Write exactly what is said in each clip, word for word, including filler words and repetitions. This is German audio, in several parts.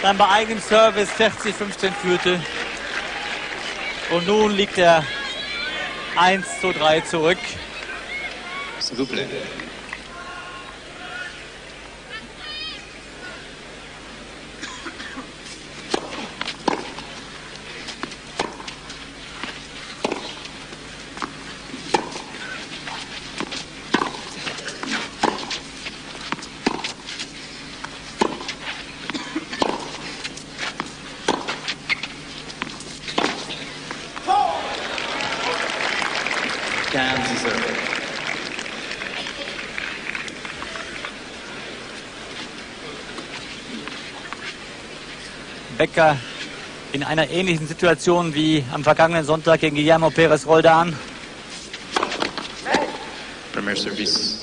dann bei eigenem Service vierzig fünfzehn führte. Und nun liegt er eins zu drei zurück. S'il vous plaît. Becker in einer ähnlichen Situation wie am vergangenen Sonntag gegen Guillermo Pérez Roldan. Premier Service.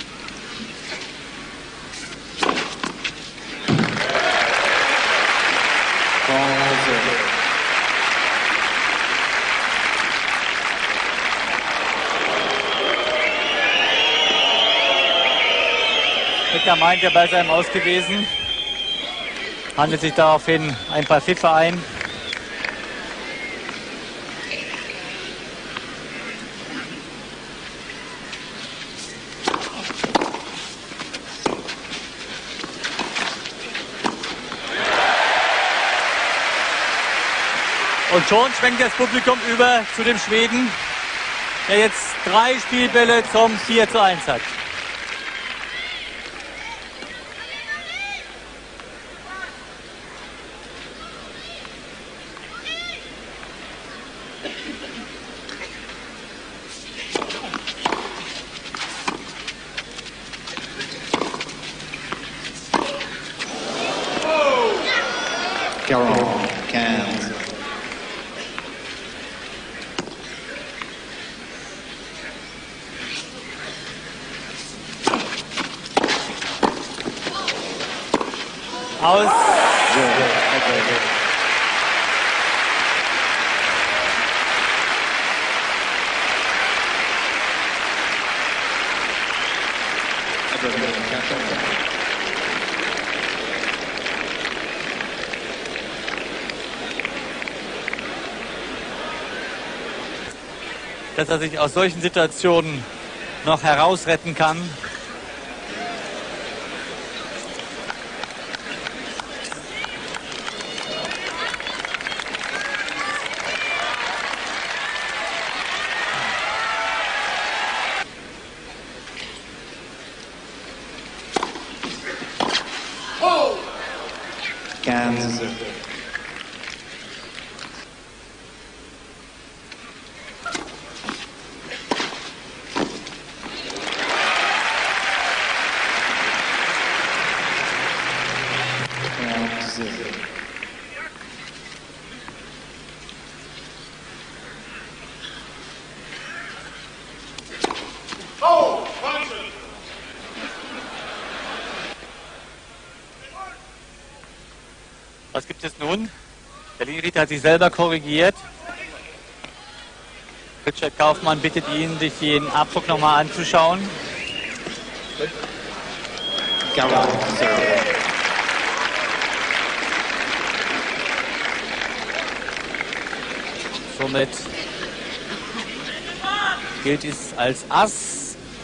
Becker meint, er bei seinem Aus gewesen. Handelt sich daraufhin ein paar Pfiffe ein. Und schon schwenkt das Publikum über zu dem Schweden, der jetzt drei Spielbälle zum vier zu eins hat. Aus. Dass er sich aus solchen Situationen noch herausretten kann. Was gibt es nun? Der Linienrichter hat sich selber korrigiert. Richard Kaufmann bittet ihn, sich den Abdruck nochmal anzuschauen. Somit gilt es als Ass.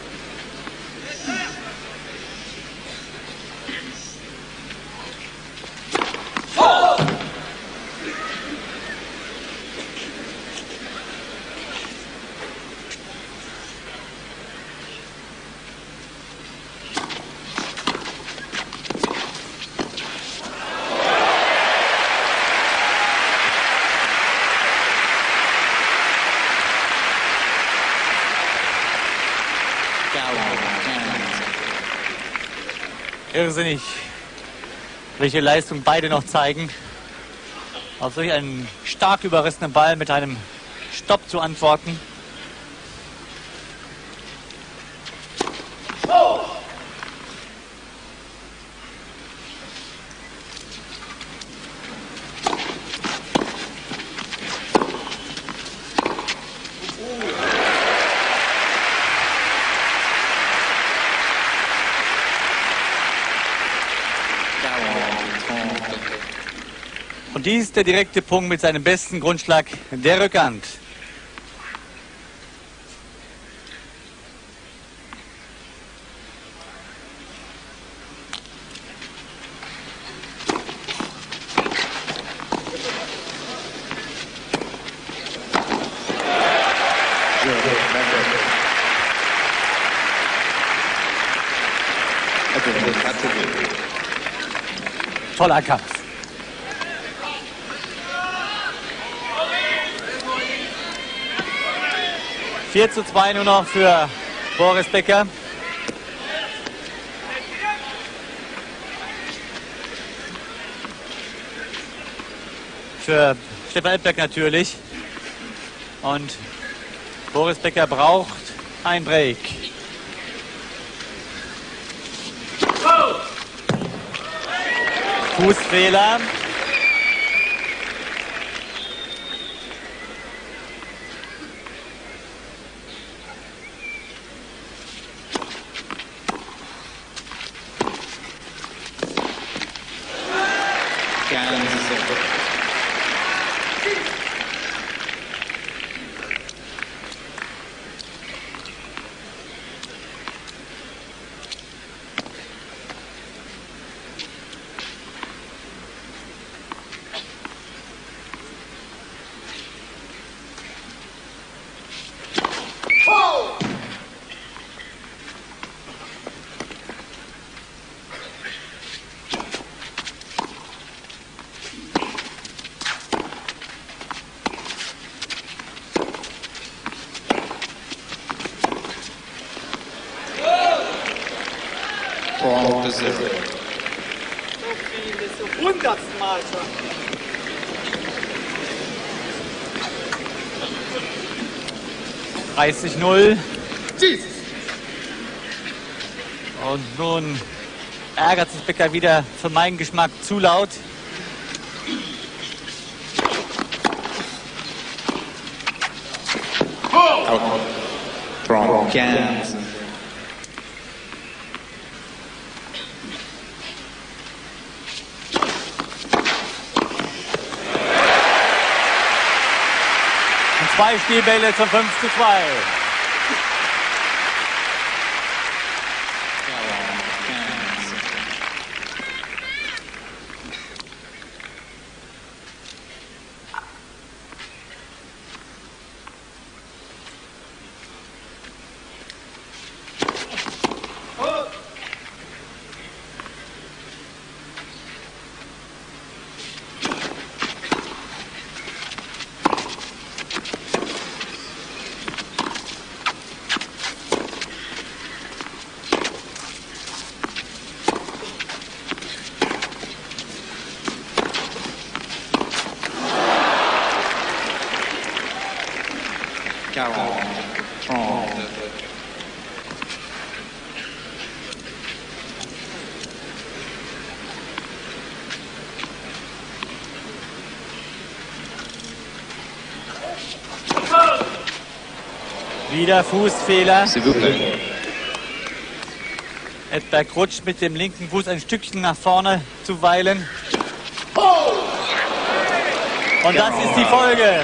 Irrsinnig, welche Leistung beide noch zeigen. Auf solch einen stark überrissenen Ball mit einem Stopp zu antworten. Oh. Und dies der direkte Punkt mit seinem besten Grundschlag der Rückhand. Toller Kampf. vier zu zwei nur noch für Boris Becker. Für Stefan Edberg natürlich. Und Boris Becker braucht ein Break. Fußfehler. Hundertsten Mal schon. dreißig null. Und nun ärgert sich Becker wieder für meinen Geschmack zu laut. Out from Kansas. Zwei Spielbälle zum fünf zu zwei. Wieder Fußfehler. Edberg rutscht mit dem linken Fuß ein Stückchen nach vorne zuweilen. Und das ist die Folge.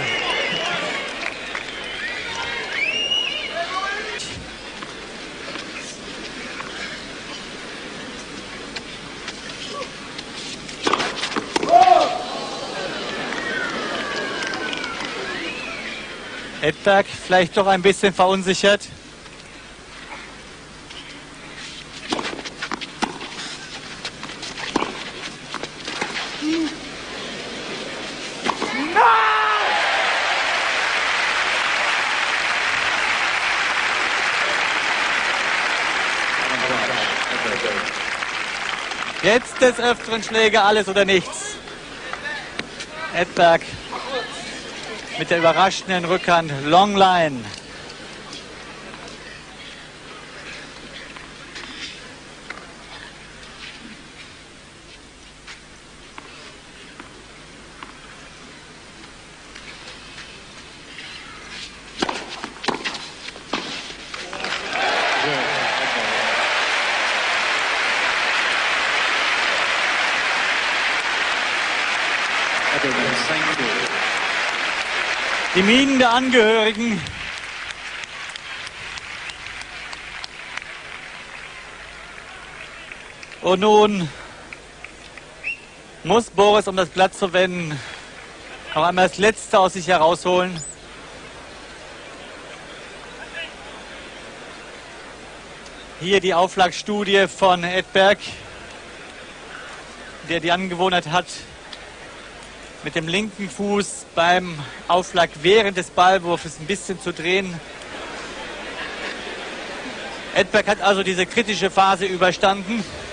Edberg vielleicht doch ein bisschen verunsichert. Jetzt des Öfteren Schläge, alles oder nichts. Edberg mit der überraschenden Rückhand Longline. Die Mienen der Angehörigen. Und nun muss Boris, um das Blatt zu wenden, noch einmal das Letzte aus sich herausholen. Hier die Aufschlagstudie von Edberg, der die Angewohnheit hat, mit dem linken Fuß beim Aufschlag während des Ballwurfes ein bisschen zu drehen. Edberg hat also diese kritische Phase überstanden.